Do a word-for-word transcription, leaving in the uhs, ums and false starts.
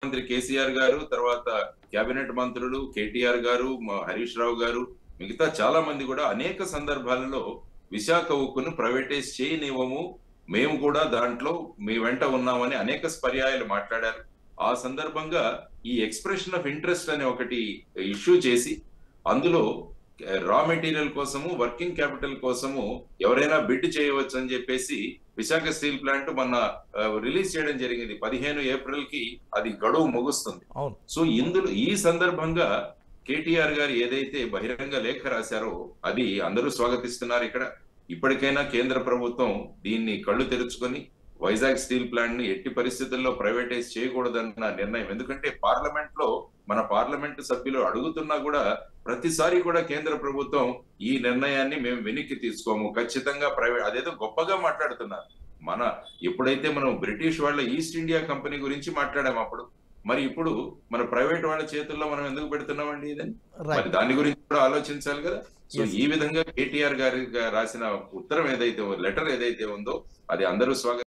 ముఖ్యమంత్రి కేసీఆర్ గారు, తర్వాత కేబినెట్ మంత్రులు కేటీఆర్ గారు, హరీష్ రావు గారు, మిగతా చాలా మంది కూడా అనేక సందర్భాలలో విశాఖ ఉక్కును ప్రైవేటైజ్ చేయనివ్వము, మేము కూడా దాంట్లో మీ వెంట ఉన్నామని అనేక పర్యాయాలు మాట్లాడారు. ఆ సందర్భంగా ఈ ఎక్స్ప్రెషన్ ఆఫ్ ఇంట్రెస్ట్ అనే ఒకటి ఇష్యూ చేసి అందులో రా మెటీరియల్ కోసము, వర్కింగ్ క్యాపిటల్ కోసము ఎవరైనా బిడ్ చేయవచ్చు అని చెప్పేసి విశాఖ స్టీల్ ప్లాంట్ మొన్న రిలీజ్ చేయడం జరిగింది. పదిహేను ఏప్రిల్ కి అది గడువు ముగుస్తుంది. సో ఇందులో ఈ సందర్భంగా కేటీఆర్ గారు ఏదైతే బహిరంగ లేఖ రాశారో అది అందరూ స్వాగతిస్తున్నారు. ఇక్కడ ఇప్పటికైనా కేంద్ర ప్రభుత్వం దీన్ని కళ్ళు తెరుచుకొని వైజాగ్ స్టీల్ ప్లాంట్ ని ఎట్టి పరిస్థితుల్లో ప్రైవేటైజ్ చేయకూడదన్న నిర్ణయం, ఎందుకంటే పార్లమెంట్ లో మన పార్లమెంట్ సభ్యులు అడుగుతున్నా కూడా ప్రతిసారి కూడా కేంద్ర ప్రభుత్వం ఈ నిర్ణయాన్ని మేము వెనక్కి తీసుకోము, ఖచ్చితంగా ప్రైవేట్, అదేదో గొప్పగా మాట్లాడుతున్నారు. మన ఎప్పుడైతే మనం బ్రిటిష్ వాళ్ళ ఈస్ట్ ఇండియా కంపెనీ గురించి మాట్లాడాము అప్పుడు, మరి ఇప్పుడు మన ప్రైవేట్ వాళ్ళ చేతుల్లో మనం ఎందుకు పెడుతున్నామండి ఇదని? మరి దాని గురించి కూడా ఆలోచించాలి కదా. సో ఈ విధంగా కేటీఆర్ గారి రాసిన ఉత్తరం ఏదైతే లెటర్ ఏదైతే ఉందో అది అందరూ స్వాగతం